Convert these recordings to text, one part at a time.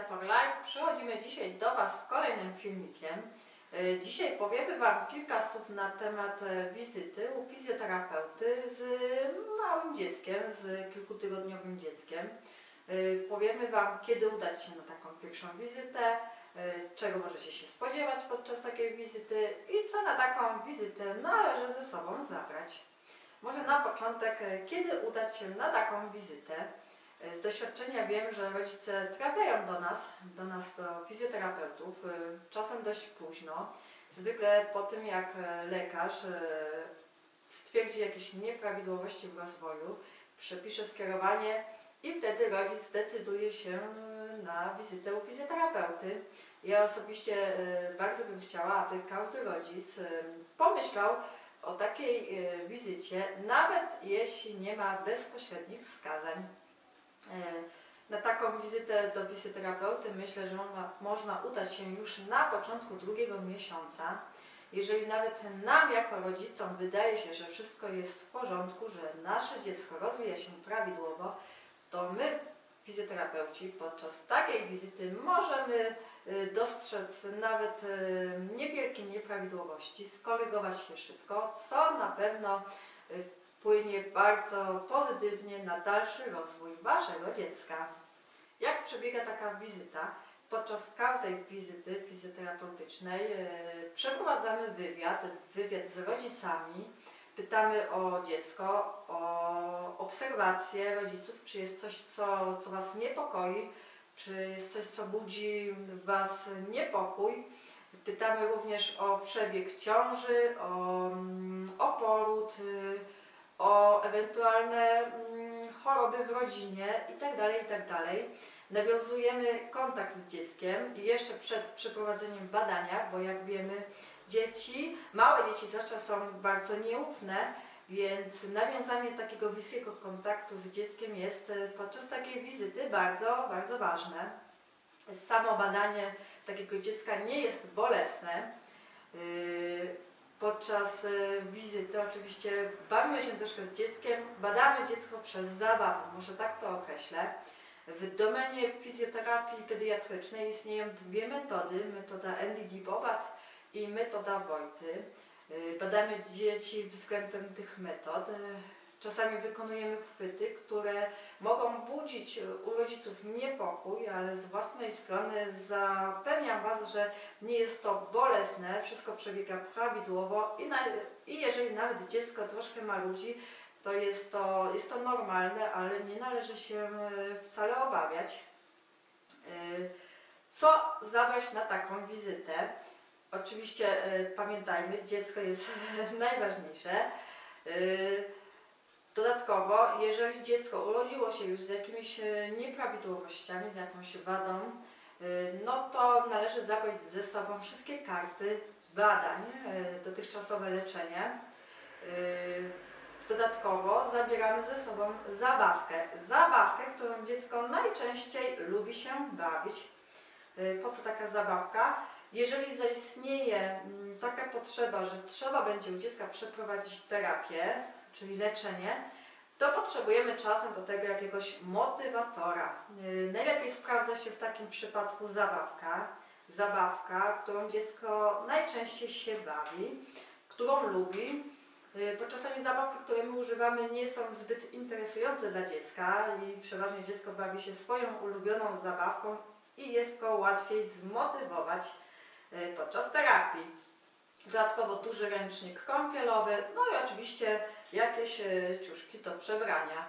for Life. Przychodzimy dzisiaj do Was z kolejnym filmikiem. Dzisiaj powiemy Wam kilka słów na temat wizyty u fizjoterapeuty z małym dzieckiem, z kilkutygodniowym dzieckiem. Powiemy Wam, kiedy udać się na taką pierwszą wizytę, czego możecie się spodziewać podczas takiej wizyty i co na taką wizytę należy ze sobą zabrać. Może na początek, kiedy udać się na taką wizytę. Z doświadczenia wiem, że rodzice trafiają do nas, do fizjoterapeutów, czasem dość późno. Zwykle po tym, jak lekarz stwierdzi jakieś nieprawidłowości w rozwoju, przepisze skierowanie i wtedy rodzic decyduje się na wizytę u fizjoterapeuty. Ja osobiście bardzo bym chciała, aby każdy rodzic pomyślał o takiej wizycie, nawet jeśli nie ma bezpośrednich wskazań. Na taką wizytę do fizjoterapeuty myślę, że można udać się już na początku drugiego miesiąca. Jeżeli nawet nam jako rodzicom wydaje się, że wszystko jest w porządku, że nasze dziecko rozwija się prawidłowo, to my, fizjoterapeuci, podczas takiej wizyty możemy dostrzec nawet niewielkie nieprawidłowości, skorygować je szybko, co na pewno wpłynie bardzo pozytywnie na dalszy rozwój Waszego dziecka. Jak przebiega taka wizyta? Podczas każdej wizyty fizjoterapeutycznej przeprowadzamy wywiad z rodzicami, pytamy o dziecko, o obserwacje rodziców, czy jest coś, co Was niepokoi, czy jest coś, co budzi w Was niepokój. Pytamy również o przebieg ciąży, o poród, o ewentualne choroby w rodzinie itd. Nawiązujemy kontakt z dzieckiem i jeszcze przed przeprowadzeniem badania, bo jak wiemy, małe dzieci zwłaszcza są bardzo nieufne, więc nawiązanie takiego bliskiego kontaktu z dzieckiem jest podczas takiej wizyty bardzo, bardzo ważne. Samo badanie takiego dziecka nie jest bolesne. Podczas wizyty oczywiście bawimy się troszkę z dzieckiem, badamy dziecko przez zabawę, może tak to określę. W domenie fizjoterapii pediatrycznej istnieją dwie metody, metoda NDD-Bobat i metoda Wojty. Badamy dzieci względem tych metod. Czasami wykonujemy chwyty, które mogą budzić u rodziców niepokój, ale z własnej strony zapewniam Was, że nie jest to bolesne, wszystko przebiega prawidłowo i jeżeli nawet dziecko troszkę marudzi, to jest to normalne, ale nie należy się wcale obawiać. Co zabrać na taką wizytę? Oczywiście pamiętajmy, dziecko jest najważniejsze. Dodatkowo, jeżeli dziecko urodziło się już z jakimiś nieprawidłowościami, z jakąś wadą, no to należy zabrać ze sobą wszystkie karty badań, dotychczasowe leczenie. Dodatkowo zabieramy ze sobą zabawkę, którą dziecko najczęściej lubi się bawić. Po co taka zabawka? Jeżeli zaistnieje taka potrzeba, że trzeba będzie u dziecka przeprowadzić terapię, czyli leczenie, to potrzebujemy czasem do tego jakiegoś motywatora. Najlepiej sprawdza się w takim przypadku zabawka, którą dziecko najczęściej się bawi, którą lubi, bo czasami zabawki, które my używamy, nie są zbyt interesujące dla dziecka i przeważnie dziecko bawi się swoją ulubioną zabawką i jest go łatwiej zmotywować podczas terapii. Dodatkowo duży ręcznik kąpielowy, no i oczywiście jakieś ciuszki do przebrania.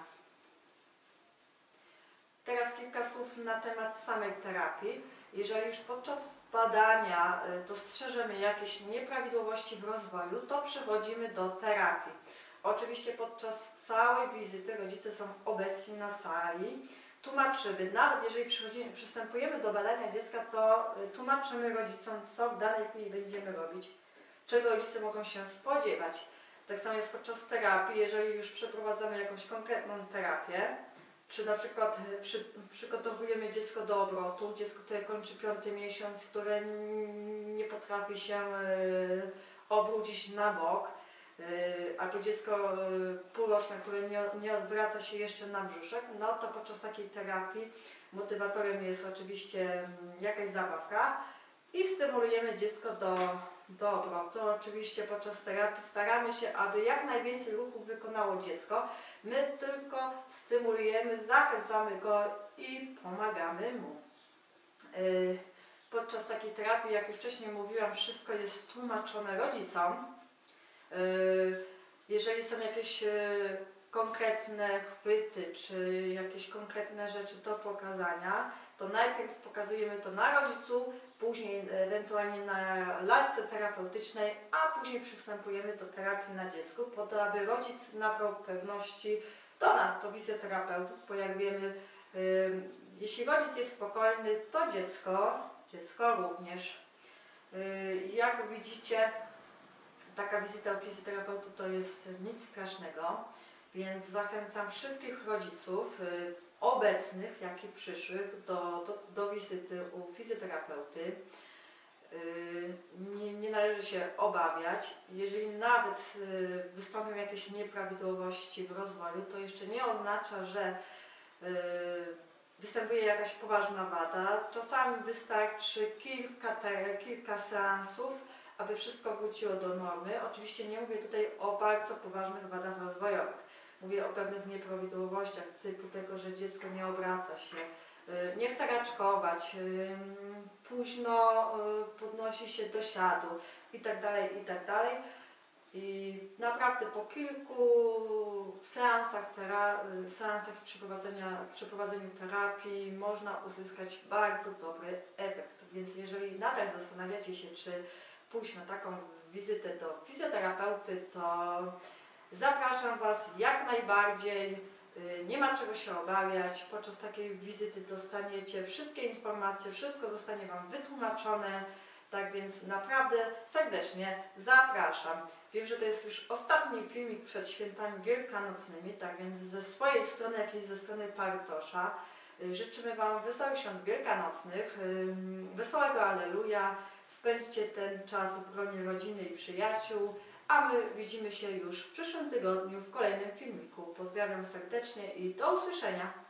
Teraz kilka słów na temat samej terapii. Jeżeli już podczas badania dostrzeżemy jakieś nieprawidłowości w rozwoju, to przechodzimy do terapii. Oczywiście podczas całej wizyty rodzice są obecni na sali. Tłumaczymy, nawet jeżeli przystępujemy do badania dziecka, to tłumaczymy rodzicom, co w danej chwili będziemy robić, czego rodzice mogą się spodziewać. Tak samo jest podczas terapii, jeżeli już przeprowadzamy jakąś konkretną terapię, czy na przykład przygotowujemy dziecko do obrotu, dziecko, które kończy 5. miesiąc, które nie potrafi się obrócić na bok, albo dziecko półroczne, które nie odwraca się jeszcze na brzuszek, no to podczas takiej terapii motywatorem jest oczywiście jakaś zabawka i stymulujemy dziecko do obrotu. Oczywiście podczas terapii staramy się, aby jak najwięcej ruchów wykonało dziecko. My tylko stymulujemy, zachęcamy go i pomagamy mu. Podczas takiej terapii, jak już wcześniej mówiłam, wszystko jest tłumaczone rodzicom. Jeżeli są jakieś konkretne chwyty, czy jakieś konkretne rzeczy do pokazania, to najpierw pokazujemy to na rodzicu, później ewentualnie na lalce terapeutycznej, a później przystępujemy do terapii na dziecku, po to, aby rodzic nabrał pewności do nas, do fizjoterapeutów, bo jak wiemy, jeśli rodzic jest spokojny, to dziecko również. Jak widzicie, taka wizyta u fizjoterapeuty to jest nic strasznego, więc zachęcam wszystkich rodziców obecnych, jak i przyszłych do wizyty u fizjoterapeuty. Nie należy się obawiać. Jeżeli nawet wystąpią jakieś nieprawidłowości w rozwoju, to jeszcze nie oznacza, że występuje jakaś poważna wada. Czasami wystarczy kilka seansów, aby wszystko wróciło do normy. Oczywiście nie mówię tutaj o bardzo poważnych wadach rozwojowych. Mówię o pewnych nieprawidłowościach, typu tego, że dziecko nie obraca się, nie chce raczkować, późno podnosi się do siadu itd., itd. I naprawdę po kilku seansach i przeprowadzeniu terapii można uzyskać bardzo dobry efekt. Więc jeżeli nadal zastanawiacie się, czy pójść na taką wizytę do fizjoterapeuty, to zapraszam Was jak najbardziej. Nie ma czego się obawiać. Podczas takiej wizyty dostaniecie wszystkie informacje, wszystko zostanie Wam wytłumaczone. Tak więc naprawdę serdecznie zapraszam. Wiem, że to jest już ostatni filmik przed świętami wielkanocnymi, tak więc ze swojej strony, jak i ze strony Partosza, życzymy Wam wesołych świąt wielkanocnych, wesołego Alleluja. Spędźcie ten czas w gronie rodziny i przyjaciół, a my widzimy się już w przyszłym tygodniu w kolejnym filmiku. Pozdrawiam serdecznie i do usłyszenia.